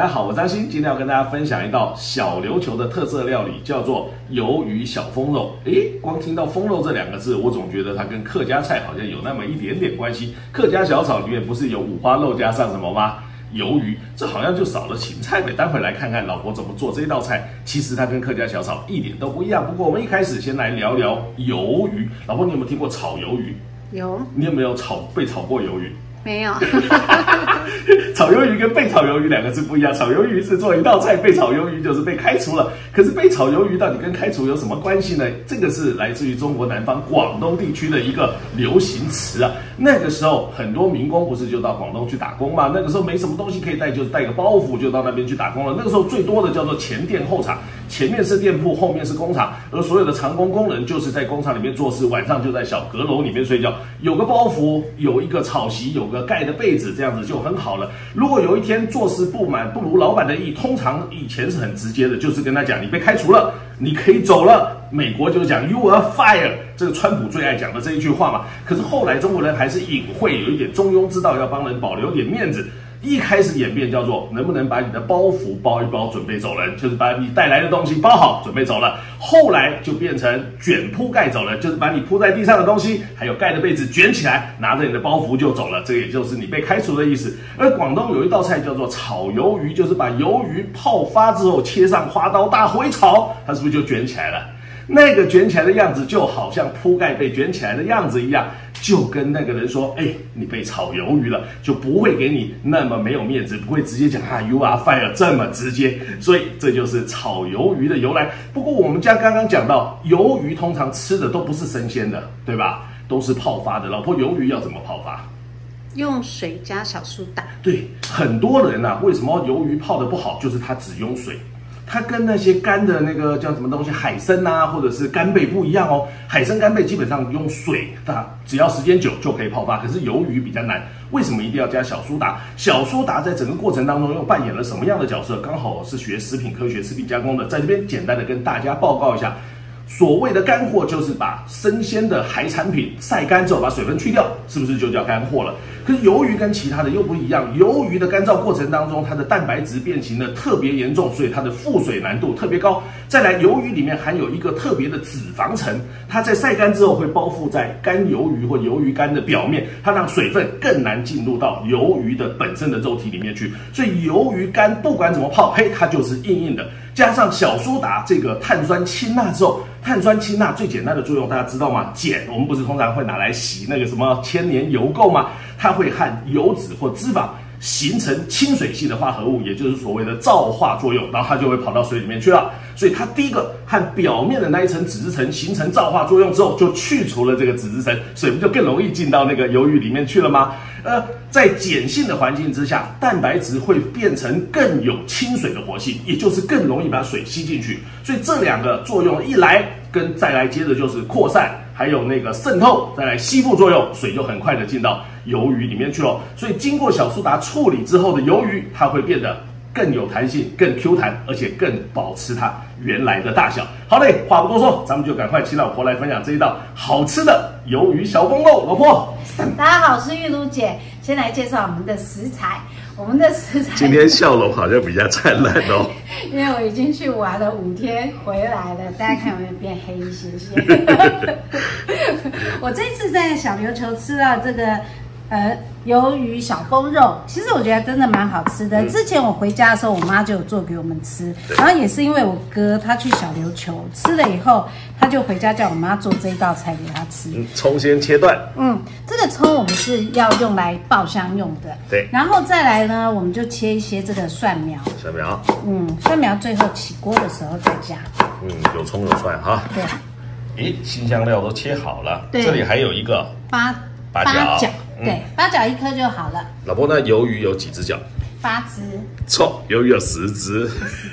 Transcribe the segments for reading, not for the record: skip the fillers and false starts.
大家好，我张鑫，今天要跟大家分享一道小琉球的特色料理，叫做鱿鱼小风肉。光听到风肉这两个字，我总觉得它跟客家菜好像有那么一点点关系。客家小炒里面不是有五花肉加上什么吗？鱿鱼，这好像就少了芹菜呗。待会来看看老婆怎么做这道菜，其实它跟客家小炒一点都不一样。不过我们一开始先来聊聊鱿鱼。老婆，你有没有听过炒鱿鱼？ 有。 你有没有被炒过鱿鱼？ 没有。 炒鱿鱼跟被炒鱿鱼两个字不一样，炒鱿鱼是做一道菜，被炒鱿鱼就是被开除了。可是被炒鱿鱼到底跟开除有什么关系呢？这个是来自于中国南方广东地区的一个流行词啊。那个时候很多民工不是就到广东去打工嘛？那个时候没什么东西可以带，就是带个包袱就到那边去打工了。那个时候最多的叫做前店后厂，前面是店铺，后面是工厂，而所有的长工工人就是在工厂里面做事，晚上就在小阁楼里面睡觉，有个包袱，有一个草席，有个盖的被子，这样子就很好了。如果有一天做事不如老板的意，通常以前是很直接的，就是跟他讲你被开除了，你可以走了。美国就讲 You are fired， 这个川普最爱讲的这一句话嘛。可是后来中国人还是隐晦有一点中庸之道，要帮人保留点面子。一开始演变叫做能不能把你的包袱包一包，准备走人，就是把你带来的东西包好，准备走了。后来就变成卷铺盖走人，就是把你铺在地上的东西，还有盖的被子卷起来，拿着你的包袱就走了。这也就是你被开除的意思。而广东有一道菜叫做炒鱿鱼，就是把鱿鱼泡发之后切上花刀，大火一炒，它是不是就卷起来了？那个卷起来的样子就好像铺盖被卷起来的样子一样，就跟那个人说，你被炒鱿鱼了，就不会给你那么没有面子，不会直接讲You are fired 这么直接。所以这就是炒鱿鱼的由来。不过我们刚刚讲到，鱿鱼通常吃的都不是生鲜的，对吧？都是泡发的。老婆，鱿鱼要怎么泡发？ 用水加小苏打。对， 很多人啊，为什么鱿鱼泡的不好？就是它只用水。它跟那些干的那个叫什么东西海参啊，或者是干贝不一样哦。海参、干贝基本上用水，它只要时间久就可以泡发。可是鱿鱼比较难，为什么一定要加小苏打？小苏打在整个过程当中又扮演了什么样的角色？刚好我是学食品科学、食品加工的，在这边简单的跟大家报告一下。所谓的干货就是把生鲜的海产品晒干之后把水分去掉，是不是就叫干货了？可是鱿鱼跟其他的又不一样，鱿鱼的干燥过程当中，它的蛋白质变形的特别严重，所以它的复水难度特别高。再来，鱿鱼里面含有一个特别的脂肪层，它在晒干之后会包覆在干鱿鱼或鱿鱼干的表面，它让水分更难进入到鱿鱼的本身的肉体里面去。所以鱿鱼干不管怎么泡，它就是硬硬的。加上小苏打这个碳酸氢钠之后，碳酸氢钠最简单的作用大家知道吗？碱，我们不是通常会拿来洗那个什么千年油垢吗？它会和油脂或脂肪形成亲水系的化合物，也就是所谓的皂化作用，然后它就会跑到水里面去了。所以它第一个和表面的那一层脂质层形成皂化作用之后，就去除了这个脂质层，水不就更容易进到那个鱿鱼里面去了吗？在碱性的环境之下，蛋白质会变成更有亲水的活性，也就是更容易把水吸进去。所以这两个作用一来，跟再来接着就是扩散，还有那个渗透，再来吸附作用，水就很快的进到鱿鱼里面去了。所以经过小苏打处理之后的鱿鱼，它会变得更有弹性、更 Q 弹，而且更保持它原来的大小。好嘞，话不多说，咱们就赶快请老婆来分享这一道好吃的鱿鱼小风肉。老婆， 大家好，我是玉茹姐。先来介绍我们的食材。我们的食材今天笑容好像比较灿烂哦， 因为我已经去玩了5天回来了，大家看有没有变黑一些些？我这次在小琉球吃到这个鱿鱼小风肉，其实我觉得真的蛮好吃的。之前我回家的时候，我妈就有做给我们吃，然后也是因为我哥他去小琉球吃了以后，他就回家叫我妈做这一道菜给他吃。 葱先切断。 这个葱我们是要用来爆香用的。对。然后再来呢，我们就切一些这个蒜苗。蒜苗。蒜苗最后起锅的时候再加。 有葱有蒜哈。对。辛香料都切好了。对。这里还有一个八角。 对，8角1颗就好了。 老婆，那鱿鱼有几只脚 ？8只。 错，鱿鱼有10只。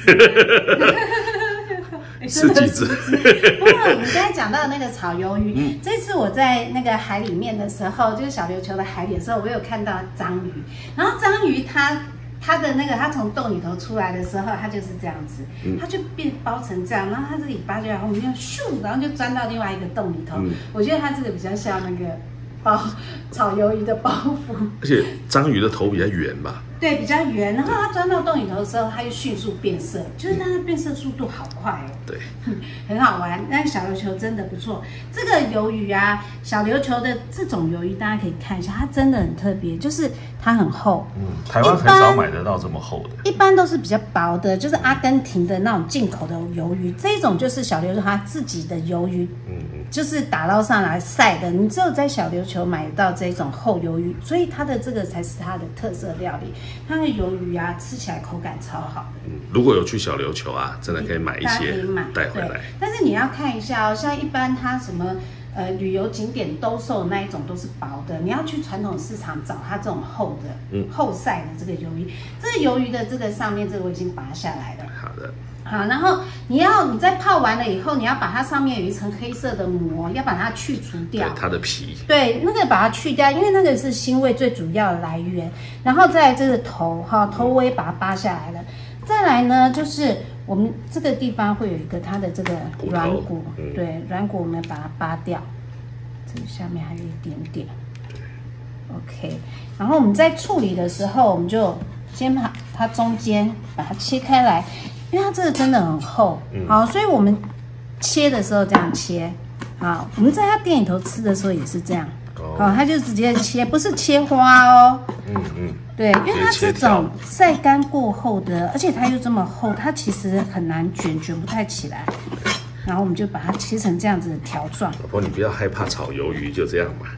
是几只？ 不过我们刚才讲到那个炒鱿鱼，这次我在那个海里面的时候，就是小琉球的海里的时候，我有看到章鱼。然后章鱼它的那个，它从洞里头出来的时候，它就是这样子，它就变包成这样，然后它的尾巴就在后面咻，然后就钻到另外一个洞里头。我觉得它这个比较像那个炒鱿鱼的包袱， 而且章鱼的头比较圆吧？ 对，比较圆，然后它钻到洞里头的时候，它又迅速变色，就是它的变色速度好快哦。 对， 很好玩。那小琉球真的不错，这个鱿鱼啊，小琉球的这种鱿鱼大家可以看一下，它真的很特别，就是它很厚。 台湾很少买得到这么厚的， 一般都是比较薄的，就是阿根廷的那种进口的鱿鱼，这种就是小琉球它自己的鱿鱼。就是打捞上来晒的，你只有在小琉球买到这种厚鱿鱼，所以它的这个才是它的特色料理。它的鱿鱼啊，吃起来口感超好的。 如果有去小琉球啊，真的可以买一些带回来。 但是你要看一下哦，像一般它什么旅游景点兜售那一种都是薄的，你要去传统市场找它这种厚的、厚晒的这个鱿鱼。这个鱿鱼的这个上面这个我已经拔下来了。 好的。 好，然后你在泡完了以后，你要把它上面有一层黑色的膜，要把它去除掉。 对，它的皮。对， 那个把它去掉，因为那个是腥味最主要的来源。然后再来这个头，头我也把它扒下来了。再来呢，就是我们这个地方会有一个它的这个软骨，对，软骨我们把它扒掉。这个下面还有一点点。OK， 然后我们在处理的时候，我们就先把它中间把它切开来。因为它这个真的很厚，好，所以我们切的时候这样切，好，我们在它店里头吃的时候也是这样，好，它就直接切，不是切花哦，对，因为它这种晒干过后的，而且它又这么厚，它其实很难卷不太起来，然后我们就把它切成这样子的条状。 老婆，你不要害怕炒鱿鱼，就这样吧。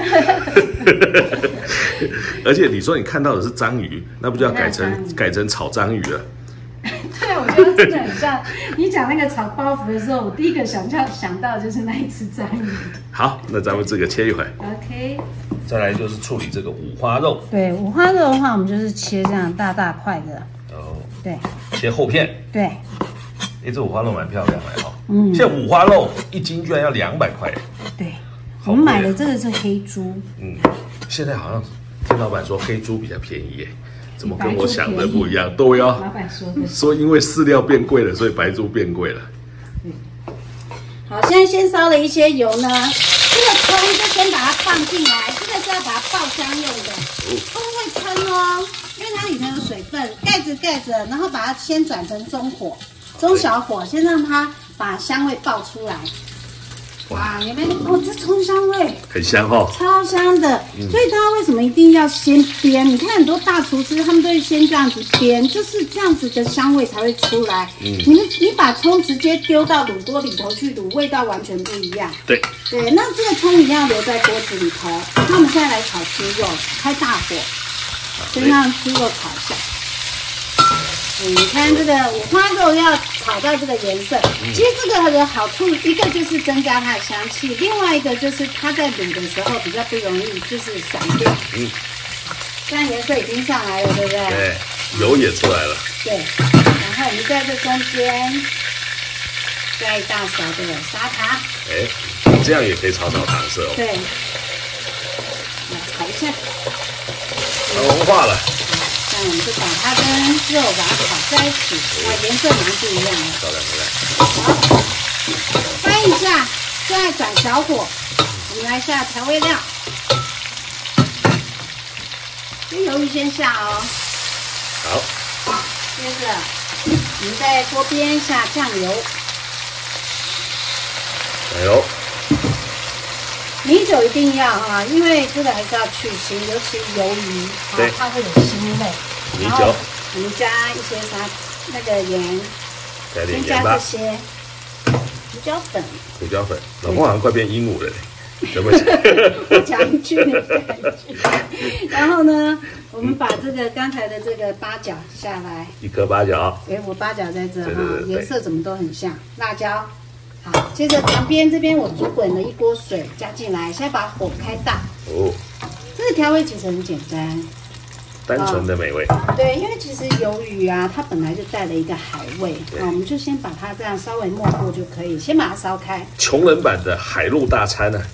而且你说你看到的是章鱼，那不就要改成炒章鱼了？ 对，我觉得真的很像你讲那个炒包袱的时候，我第一个想到就是那一只章鱼。 好，那咱们这个切一回。 OK。 再来就是处理这个五花肉。 对，五花肉的话，我们就是切这样大大块的。 哦。 对。 切厚片。 对。 这五花肉蛮漂亮的哈。现在五花肉1斤居然要200块。 对。我们买的这个是黑猪。 现在好像听老板说黑猪比较便宜耶。怎么跟我想的不一样？都要老板说的， 说因为饲料变贵了，所以白猪变贵了。 好，现在先烧了一些油呢，这个葱就先把它放进来，这个是要把它爆香用的。葱会喷哦，因为它里面有水分，盖着，然后把它先转成中小火，先让它把香味爆出来。哇，你们这葱香味很香哦， 超香的。所以大家为什么一定要先煸？你看很多大厨师他们都会先这样子煸，就是这样子的香味才会出来。你把葱直接丢到卤锅里头去卤，味道完全不一样。对，那这个葱一定要留在锅子里头。那我们现在来炒猪肉，开大火，先让猪肉炒一下。你看这个五花肉要炒到这个颜色，其实这个的好处一个就是增加它的香气，另外一个就是它在卤的时候比较不容易就是散掉。现在颜色已经上来了，对不对？ 对，油也出来了。对， 然后我们在这中间加一大勺的砂糖。 这样也可以炒糖色哦。 对，来炒一下。 融化了。 那我们就把它跟肉把它炒在一起，颜色蛮不一样的。 漂亮。 好，翻一下，再转小火，我们来下调味料。这鱿鱼先下哦。 好。 接着，我们在锅边下酱油。 酱油。 米酒一定要啊，因为这个还是要去腥，尤其鱿鱼，它会有腥味。 米酒， 我们加一些那个盐， 先加这些胡椒粉。 老公好像快变鹦鹉了，怎么讲一句？然后呢，我们把这个刚才的这个八角下来，1颗八角。我八角在这哈，颜色怎么都很像。辣椒。好，接着旁边这边我煮滚了1锅水加进来，现在把火开大。这个调味其实很简单， 单纯的美味。 对，因为其实鱿鱼啊，它本来就带了一个海味，我们就先把它这样稍微没过就可以，先把它烧开。 穷人版的海陆大餐呢？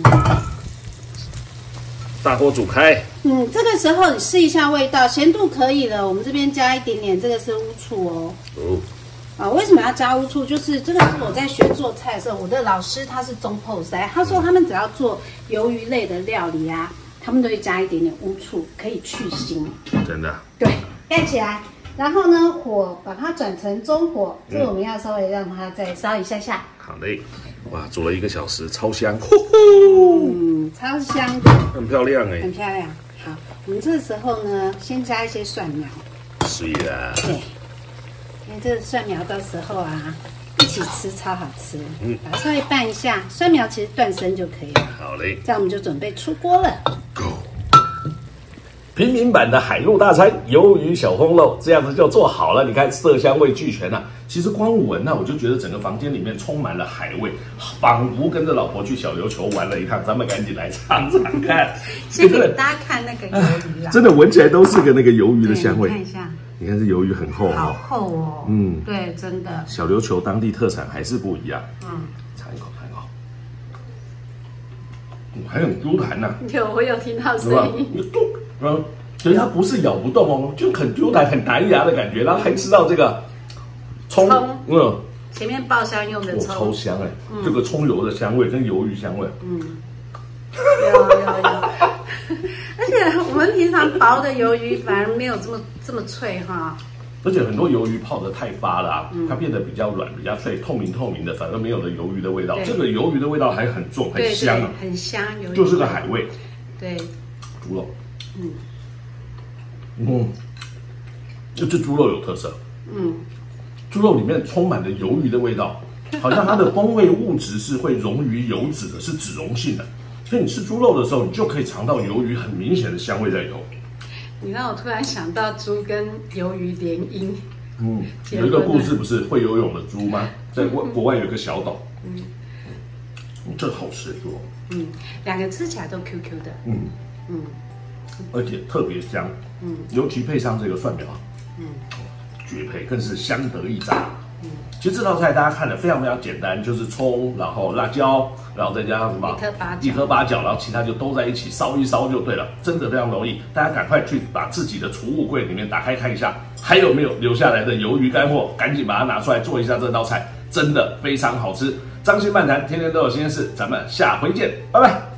大锅煮开。 这个时候你试一下味道，咸度可以了，我们这边加一点点，这个是乌醋哦。为什么要加乌醋？就是这个是我在学做菜的时候，我的老师他是中破塞，他说他们只要做鱿鱼类的料理啊， 他们都会加一点点乌醋，可以去腥。 真的。 对，盖起来，然后呢，火把它转成中火，这个我们要稍微让它再烧一下下。 好嘞，哇，煮了1个小时，超香， 超香的， 很漂亮哎， 很漂亮。好，我们这个时候呢，先加一些蒜苗。 是啊。 对，因为这个蒜苗到时候啊，一起吃超好吃。把它稍微拌一下，蒜苗其实断生就可以了。 好嘞， 这样我们就准备出锅了。 Go。平民版的海陆大餐，鱿鱼小风肉，这样子就做好了。你看色香味俱全啊！其实光闻我就觉得整个房间里面充满了海味，仿佛跟着老婆去小琉球玩了一趟。咱们赶紧来尝尝看。 先给大家看那个鱿鱼啊， 真的闻起来都是个那个鱿鱼的香味。 看一下， 你看这鱿鱼很厚好厚哦。对，真的。 小琉球当地特产还是不一样。尝一口，尝一口。还很 Q 弹呐。 我有听到声音。 其实它不是咬不动哦，就很 Q 弹、很弹牙的感觉，然后还吃到这个葱， 前面爆香用的葱， 超香哎，这个葱油的香味跟鱿鱼香味， 有，而且我们平常薄的鱿鱼反而没有这么脆哈。 而且很多鱿鱼泡得太发了它变得比较软、比较脆、透明的，反而没有了鱿鱼的味道。这个鱿鱼的味道还很重、很香啊， 很香， 就是个海味。 对， 猪肉，这猪肉有特色。猪肉里面充满了鱿鱼的味道，好像它的风味物质是会溶于油脂的，是脂溶性的。所以你吃猪肉的时候，你就可以尝到鱿鱼很明显的香味在里头。 你让我突然想到猪跟鱿鱼联姻。 有一个故事不是会游泳的猪吗？在国外有个小岛。这好吃猪肉。 两个吃起来都 QQ 的。 而且特别香。尤其配上这个蒜苗。绝配，更是相得益彰。其实这道菜大家看的非常非常简单，就是葱，然后辣椒，然后再加上什么一颗八角，然后其他就都在一起烧一烧就对了，真的非常容易。大家赶快去把自己的储物柜里面打开看一下，还有没有留下来的鱿鱼干货，赶紧把它拿出来做一下这道菜，真的非常好吃。张鑫漫谈，天天都有新鲜事，咱们下回见，拜拜。